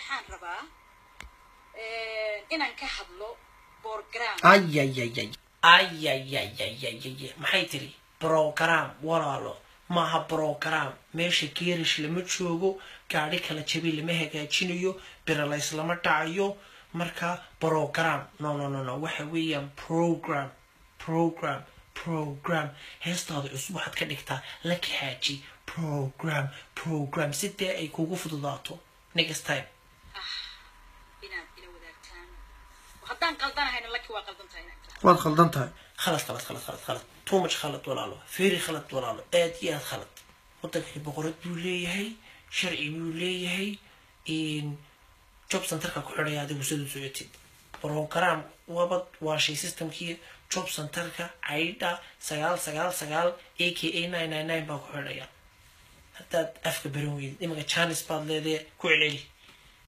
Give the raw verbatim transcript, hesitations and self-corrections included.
waxaan rabaa inaan ka hadlo program ay ay ay ay ay ay ay ay ay maxay tiri program walaalo maaha program meesha geerish lama joogo gaari kala jabi lama hagaajinayo biralays lama dhacayo marka program no no no no waxa weeyaan program program program heestaada cusub waxaad ka dhigtaa la kaxaaji program program sidee ay kugu fududaato next time inaad ila wadaagtaan haddaan qaldanahayn laki waa qaldan tahay waad qaldan tahay خلاص خلاص خلاص خلاص خلاص تو مش خلط ولا له فيري خلط ولا له آديات خلط وطنك بقرد بيوليه هي شرعي بيوليه هي إن جوب سنترك كحرية هذا وسود سويتيد بروجرام وابد واشي سيستم كي جوب سنترك عيدا سجال سجال سجال إيه كي إيه ناين ناين ناين بكحرية حتى أفكر بروي إما كان شانس بعد لذي كويلي